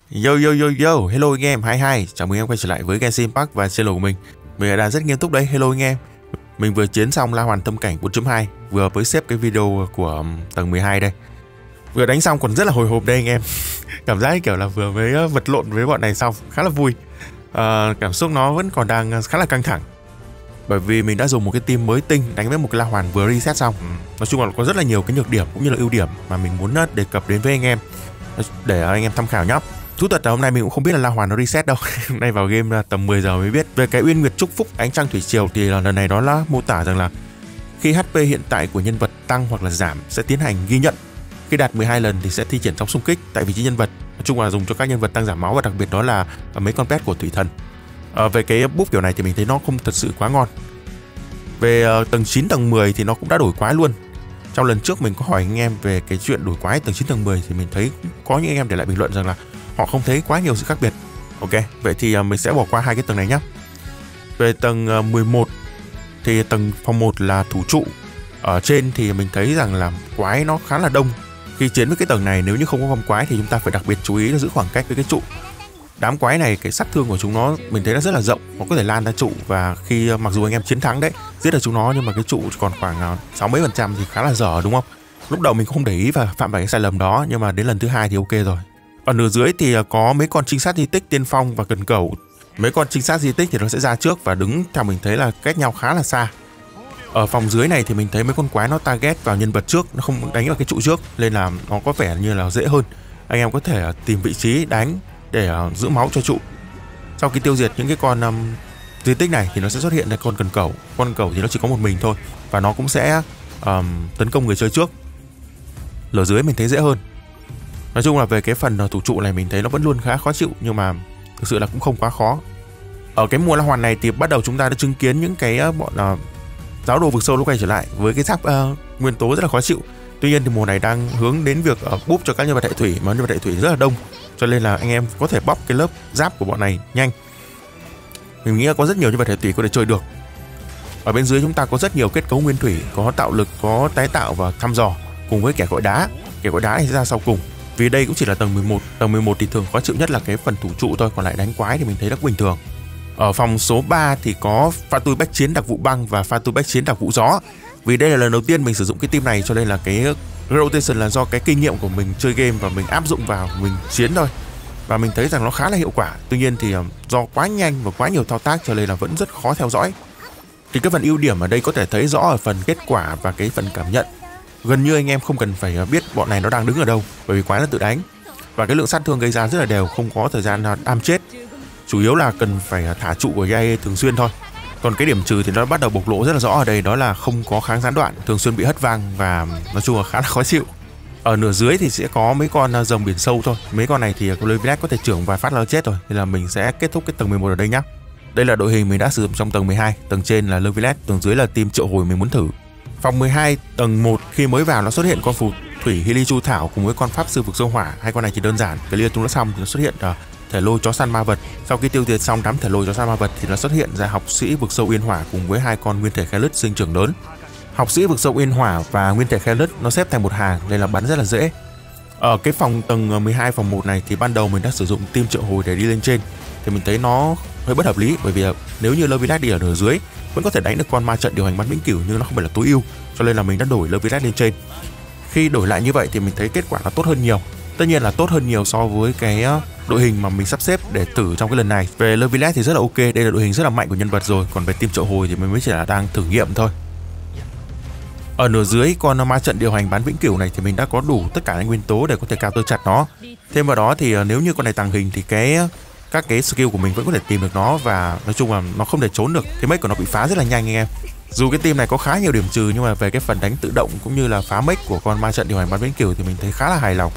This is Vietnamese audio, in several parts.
Yo yo yo yo, hello anh em 22, chào mừng em quay trở lại với Genshin Impact và channel của mình. Mình đang rất nghiêm túc đây, hello anh em. Mình vừa chiến xong La Hoàn Tâm Cảnh 4.2, vừa mới xếp cái video của tầng 12 đây. Vừa đánh xong còn rất là hồi hộp đây anh em. Cảm giác kiểu là vừa mới vật lộn với bọn này xong, khá là vui. Cảm xúc nó vẫn còn đang khá là căng thẳng. Bởi vì mình đã dùng một cái team mới tinh đánh với một cái La Hoàn vừa reset xong. Nói chung là có rất là nhiều cái nhược điểm cũng như là ưu điểm mà mình muốn đề cập đến với anh em để anh em tham khảo nhé. Thú thật là hôm nay mình cũng không biết là La Hoàn nó reset đâu. Hôm nay vào game là tầm 10 giờ mới biết. Về cái Uyên Nguyệt Chúc Phúc Ánh Trăng Thủy Triều thì lần này nó là mô tả rằng là khi HP hiện tại của nhân vật tăng hoặc là giảm sẽ tiến hành ghi nhận. Khi đạt 12 lần thì sẽ thi triển sóng xung kích tại vị trí nhân vật. Nói chung là dùng cho các nhân vật tăng giảm máu và đặc biệt đó là mấy con pet của Thủy Thần. Về cái buff kiểu này thì mình thấy nó không thật sự quá ngon. Về tầng 9 tầng 10 thì nó cũng đã đổi quái luôn. Trong lần trước mình có hỏi anh em về cái chuyện đổi quái tầng 9 tầng 10 thì mình thấy có những anh em để lại bình luận rằng là họ không thấy quá nhiều sự khác biệt. Ok, vậy thì mình sẽ bỏ qua hai cái tầng này nhé. Về tầng 11 thì tầng phòng 1 là thủ trụ. Ở trên thì mình thấy rằng là quái nó khá là đông. Khi chiến với cái tầng này nếu như không có vòng quái thì chúng ta phải đặc biệt chú ý là giữ khoảng cách với cái trụ. Đám quái này cái sát thương của chúng nó mình thấy nó rất là rộng, nó có thể lan ra trụ và khi mặc dù anh em chiến thắng đấy, giết được chúng nó nhưng mà cái trụ còn khoảng 60% thì khá là dở đúng không? Lúc đầu mình không để ý và phạm phải cái sai lầm đó nhưng mà đến lần thứ hai thì ok rồi. Ở nửa dưới thì có mấy con trinh sát di tích tiên phong và cần cẩu. Mấy con trinh sát di tích thì nó sẽ ra trước và đứng theo mình thấy là cách nhau khá là xa. Ở phòng dưới này thì mình thấy mấy con quái nó target vào nhân vật trước, nó không đánh vào cái trụ trước nên là nó có vẻ như là dễ hơn. Anh em có thể tìm vị trí đánh để giữ máu cho trụ. Sau khi tiêu diệt những cái con di tích này thì nó sẽ xuất hiện con cần cẩu. Con cẩu thì nó chỉ có một mình thôi và nó cũng sẽ tấn công người chơi trước. Lở dưới mình thấy dễ hơn. Nói chung là về cái phần thủ trụ này mình thấy nó vẫn luôn khá khó chịu nhưng mà thực sự là cũng không quá khó. Ở cái mùa La Hoàn này thì bắt đầu chúng ta đã chứng kiến những cái bọn giáo đồ vực sâu nó quay trở lại với cái giáp nguyên tố rất là khó chịu. Tuy nhiên thì mùa này đang hướng đến việc búp cho các nhân vật hệ thủy mà nhân vật hệ thủy rất là đông. Cho nên là anh em có thể bóc cái lớp giáp của bọn này nhanh. Mình nghĩ là có rất nhiều nhân vật hệ thủy có thể chơi được. Ở bên dưới chúng ta có rất nhiều kết cấu nguyên thủy, có tạo lực, có tái tạo và thăm dò cùng với kẻ gọi đá. Kẻ gọi đá này sẽ ra sau cùng. Vì đây cũng chỉ là tầng 11. Tầng 11 thì thường khó chịu nhất là cái phần thủ trụ thôi, còn lại đánh quái thì mình thấy rất bình thường. Ở phòng số 3 thì có pha tui bách chiến đặc vụ băng và pha tui bách chiến đặc vụ gió. Vì đây là lần đầu tiên mình sử dụng cái team này cho nên là cái rotation là do cái kinh nghiệm của mình chơi game và mình áp dụng vào mình chiến thôi. Và mình thấy rằng nó khá là hiệu quả. Tuy nhiên thì do quá nhanh và quá nhiều thao tác cho nên là vẫn rất khó theo dõi. Thì cái phần ưu điểm ở đây có thể thấy rõ ở phần kết quả và cái phần cảm nhận. Gần như anh em không cần phải biết bọn này nó đang đứng ở đâu, bởi vì quái nó tự đánh. Và cái lượng sát thương gây ra rất là đều, không có thời gian đam chết. Chủ yếu là cần phải thả trụ của GAE thường xuyên thôi. Còn cái điểm trừ thì nó bắt đầu bộc lộ rất là rõ ở đây, đó là không có kháng gián đoạn, thường xuyên bị hất vang và nói chung là khá là khó chịu. Ở nửa dưới thì sẽ có mấy con rồng biển sâu thôi. Mấy con này thì Levilas có thể trưởng vài phát là chết rồi. Nên là mình sẽ kết thúc cái tầng 11 ở đây nhá. Đây là đội hình mình đã sử dụng trong tầng 12. Tầng trên là Levilas, tầng dưới là team triệu hồi mình muốn thử. Phòng 12 tầng 1 khi mới vào nó xuất hiện con phù thủy Hili Chu Thảo cùng với con pháp sư vực sâu hỏa. Hai con này chỉ đơn giản. Cái lia tung nó xong thì nó xuất hiện thể lôi chó săn ma vật. Sau khi tiêu diệt xong đám thể lôi chó săn ma vật thì nó xuất hiện ra học sĩ vực sâu yên hỏa cùng với hai con nguyên thể khai lứt sinh trưởng lớn. Học sĩ vực sâu yên hỏa và nguyên thể khai lứt nó xếp thành một hàng nên là bắn rất là dễ. Ở cái phòng tầng 12 phòng 1 này thì ban đầu mình đã sử dụng team triệu hồi để đi lên trên thì mình thấy nó hơi bất hợp lý, bởi vì nếu như Levilas đi ở nửa dưới vẫn có thể đánh được con ma trận điều hành bắn vĩnh cửu nhưng nó không phải là tối ưu, cho nên là mình đã đổi Levilas lên trên. Khi đổi lại như vậy thì mình thấy kết quả nó tốt hơn nhiều. Tất nhiên là tốt hơn nhiều so với cái đội hình mà mình sắp xếp để thử trong cái lần này. Về Levilas thì rất là ok, đây là đội hình rất là mạnh của nhân vật rồi, còn về team triệu hồi thì mình mới chỉ là đang thử nghiệm thôi. Ở nửa dưới con ma trận điều hành bán vĩnh cửu này thì mình đã có đủ tất cả những nguyên tố để có thể cao tơ chặt nó. Thêm vào đó thì nếu như con này tàng hình thì các cái skill của mình vẫn có thể tìm được nó và nói chung là nó không thể trốn được. Cái make của nó bị phá rất là nhanh anh em. Dù cái team này có khá nhiều điểm trừ nhưng mà về cái phần đánh tự động cũng như là phá make của con ma trận điều hành bán vĩnh cửu thì mình thấy khá là hài lòng.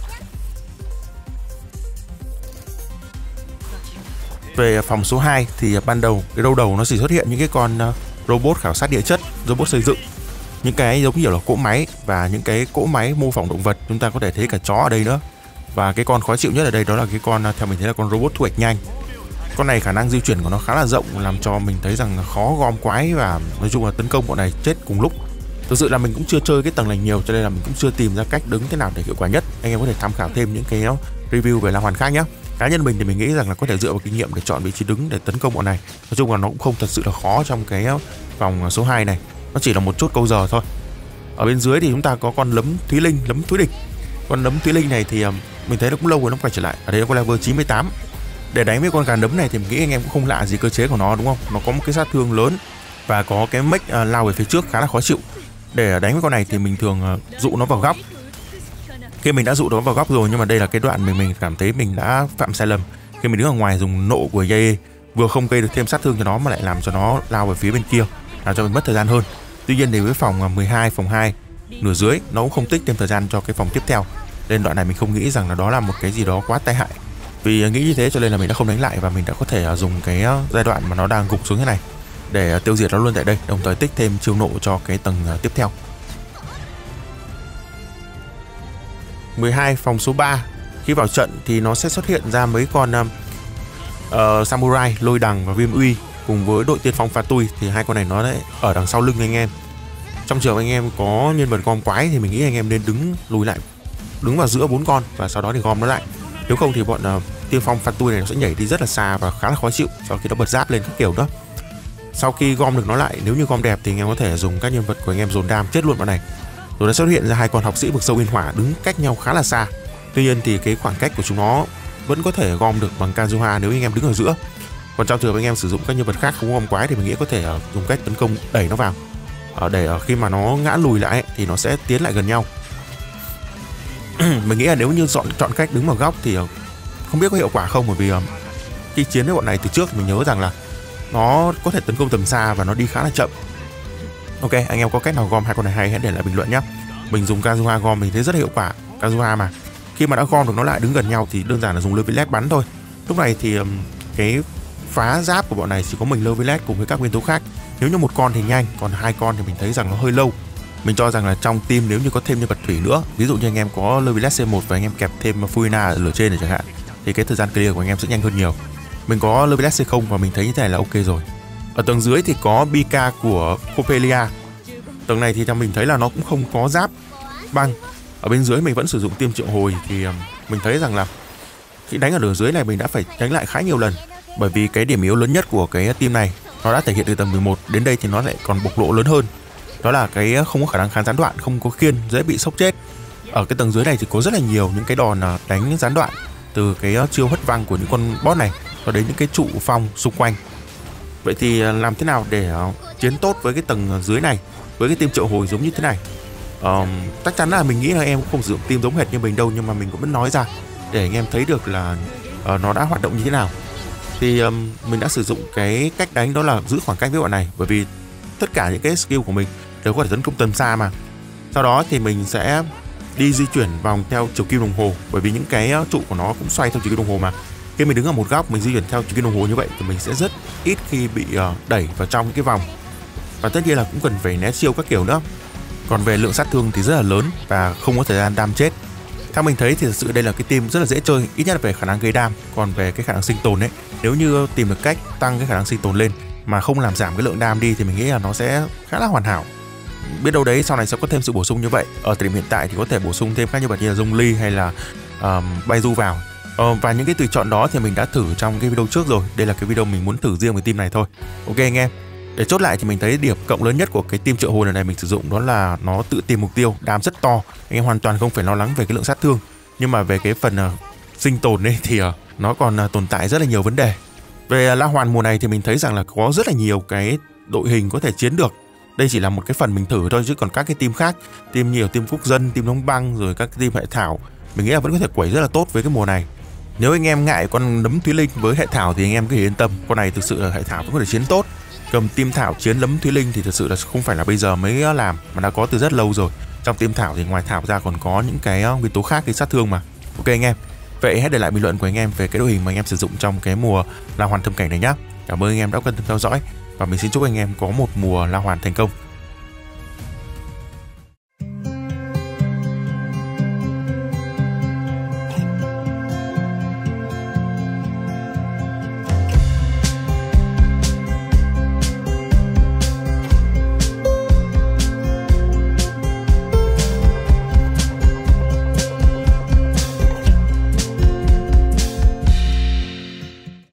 Về phòng số 2 thì ban đầu cái đầu nó chỉ xuất hiện những cái con robot khảo sát địa chất, robot xây dựng. Những cái giống như là cỗ máy và những cái cỗ máy mô phỏng động vật, chúng ta có thể thấy cả chó ở đây nữa. Và cái con khó chịu nhất ở đây đó là cái con theo mình thấy là con robot thu hoạch nhanh. Con này khả năng di chuyển của nó khá là rộng làm cho mình thấy rằng khó gom quái và nói chung là tấn công bọn này chết cùng lúc. Thực sự là mình cũng chưa chơi cái tầng này nhiều cho nên là mình cũng chưa tìm ra cách đứng thế nào để hiệu quả nhất. Anh em có thể tham khảo thêm những cái review về La Hoàn khác nhé. Cá nhân mình thì mình nghĩ rằng là có thể dựa vào kinh nghiệm để chọn vị trí đứng để tấn công bọn này. Nói chung là nó cũng không thật sự là khó trong cái vòng số 2 này, nó chỉ là một chút câu giờ thôi. Ở bên dưới thì chúng ta có con lấm Thúy Linh, lấm Thúy Địch. Con lấm Thúy Linh này thì mình thấy nó cũng lâu rồi nó quay trở lại. Ở đây nó có level 98. Để đánh với con gà nấm này thì mình nghĩ anh em cũng không lạ gì cơ chế của nó, đúng không? Nó có một cái sát thương lớn và có cái mech lao về phía trước khá là khó chịu. Để đánh với con này thì mình thường dụ nó vào góc. Khi mình đã dụ nó vào góc rồi, nhưng mà đây là cái đoạn mình cảm thấy mình đã phạm sai lầm. Khi mình đứng ở ngoài dùng nộ của Yae vừa không gây được thêm sát thương cho nó mà lại làm cho nó lao về phía bên kia, làm cho mình mất thời gian hơn. Tuy nhiên thì với phòng 12, phòng 2 nửa dưới nó cũng không tích thêm thời gian cho cái phòng tiếp theo, nên đoạn này mình không nghĩ rằng là đó là một cái gì đó quá tai hại. Vì nghĩ như thế cho nên là mình đã không đánh lại và mình đã có thể dùng cái giai đoạn mà nó đang gục xuống thế này để tiêu diệt nó luôn tại đây, đồng thời tích thêm chiêu nộ cho cái tầng tiếp theo. 12 phòng số 3 khi vào trận thì nó sẽ xuất hiện ra mấy con Samurai, Lôi Đằng và Viêm Uy cùng với đội tiên phong Pha Tui, thì hai con này nó lại ở đằng sau lưng anh em. Trong trường anh em có nhân vật gom quái thì mình nghĩ anh em nên lùi lại, đứng vào giữa 4 con và sau đó thì gom nó lại. Nếu không thì bọn tiên phong Pha Tui này nó sẽ nhảy đi rất là xa và khá là khó chịu sau khi nó bật giáp lên các kiểu đó. Sau khi gom được nó lại, nếu như gom đẹp thì anh em có thể dùng các nhân vật của anh em dồn đam chết luôn bọn này. Rồi nó xuất hiện ra hai con học sĩ vực sâu yên hỏa đứng cách nhau khá là xa. Tuy nhiên thì cái khoảng cách của chúng nó vẫn có thể gom được bằng Kazuha nếu anh em đứng ở giữa. Còn trong trường hợp anh em sử dụng các nhân vật khác không gom quái thì mình nghĩ có thể dùng cách tấn công đẩy nó vào, để khi mà nó ngã lùi lại thì nó sẽ tiến lại gần nhau. Mình nghĩ là nếu như chọn cách đứng vào góc thì không biết có hiệu quả không, bởi vì khi chiến với bọn này từ trước mình nhớ rằng là nó có thể tấn công tầm xa và nó đi khá là chậm. Ok, anh em có cách nào gom hai con này hay hãy để lại bình luận nhé. Mình dùng Kazuha gom mình thấy rất là hiệu quả. Kazuha mà khi mà đã gom được nó lại đứng gần nhau thì đơn giản là dùng Levilet bắn thôi. Lúc này thì cái phá giáp của bọn này chỉ có mình Levilet cùng với các nguyên tố khác. Nếu như một con thì nhanh, còn hai con thì mình thấy rằng nó hơi lâu. Mình cho rằng là trong team nếu như có thêm nhân vật thủy nữa, ví dụ như anh em có Levilet C1 và anh em kẹp thêm Furina ở lửa trên này chẳng hạn, thì cái thời gian clear của anh em sẽ nhanh hơn nhiều. Mình có Levilet C0 và mình thấy như thế này là ok rồi. Ở tầng dưới thì có Pika của Coppelia. Tầng này thì theo mình thấy là nó cũng không có giáp băng. Ở bên dưới mình vẫn sử dụng tiêm triệu hồi thì mình thấy rằng là khi đánh ở đường dưới này mình đã phải đánh lại khá nhiều lần, bởi vì cái điểm yếu lớn nhất của cái team này nó đã thể hiện từ tầng 11 đến đây thì nó lại còn bộc lộ lớn hơn. Đó là cái không có khả năng kháng gián đoạn, không có khiên, dễ bị sốc chết. Ở cái tầng dưới này thì có rất là nhiều những cái đòn đánh gián đoạn, từ cái chiêu hất văng của những con boss này cho đến những cái trụ phong xung quanh. Vậy thì làm thế nào để chiến tốt với cái tầng dưới này, với cái team triệu hồi giống như thế này? Chắc chắn là mình nghĩ là em cũng không sử dụng team giống hệt như mình đâu, nhưng mà mình cũng vẫn nói ra để anh em thấy được là nó đã hoạt động như thế nào. Thì mình đã sử dụng cái cách đánh đó là giữ khoảng cách với bọn này, bởi vì tất cả những cái skill của mình đều có thể tấn công tầm xa mà. Sau đó thì mình sẽ đi di chuyển vòng theo chiều kim đồng hồ, bởi vì những cái trụ của nó cũng xoay theo chiều kim đồng hồ mà. Khi mình đứng ở một góc mình di chuyển theo chiều kim đồng hồ như vậy thì mình sẽ rất ít khi bị đẩy vào trong cái vòng, và tất nhiên là cũng cần phải né chiêu các kiểu nữa. Còn về lượng sát thương thì rất là lớn và không có thời gian đam chết. Theo mình thấy thì thật sự đây là cái team rất là dễ chơi, ít nhất là về khả năng gây đam. Còn về cái khả năng sinh tồn ấy, nếu như tìm được cách tăng cái khả năng sinh tồn lên mà không làm giảm cái lượng đam đi thì mình nghĩ là nó sẽ khá là hoàn hảo. Biết đâu đấy sau này sẽ có thêm sự bổ sung như vậy. Ở thời điểm hiện tại thì có thể bổ sung thêm các nhân vật như là Zhongli hay là Baidu vào. Và những cái tùy chọn đó thì mình đã thử trong cái video trước rồi. Đây là cái video mình muốn thử riêng với team này thôi. Ok anh em. Để chốt lại thì mình thấy điểm cộng lớn nhất của cái team triệu hồi này mình sử dụng đó là nó tự tìm mục tiêu, đam rất to. Anh em hoàn toàn không phải lo lắng về cái lượng sát thương. Nhưng mà về cái phần sinh tồn ấy thì nó còn tồn tại rất là nhiều vấn đề. Về La Hoàn mùa này thì mình thấy rằng là có rất là nhiều cái đội hình có thể chiến được. Đây chỉ là một cái phần mình thử thôi, chứ còn các cái team khác, team nhiều, team quốc dân, team đóng băng rồi các cái team hệ thảo, mình nghĩ là vẫn có thể quẩy rất là tốt với cái mùa này. Nếu anh em ngại con nấm Thúy Linh với hệ thảo thì anh em cứ yên tâm, con này thực sự là hệ thảo vẫn có thể chiến tốt. Cầm team thảo chiến nấm Thúy Linh thì thực sự là không phải là bây giờ mới làm, mà đã có từ rất lâu rồi. Trong team thảo thì ngoài thảo ra còn có những cái nguyên tố khác gây sát thương mà. Ok anh em. Vậy hãy để lại bình luận của anh em về cái đội hình mà anh em sử dụng trong cái mùa La Hoàn thâm cảnh này nhé. Cảm ơn anh em đã quan tâm theo dõi và mình xin chúc anh em có một mùa La Hoàn thành công.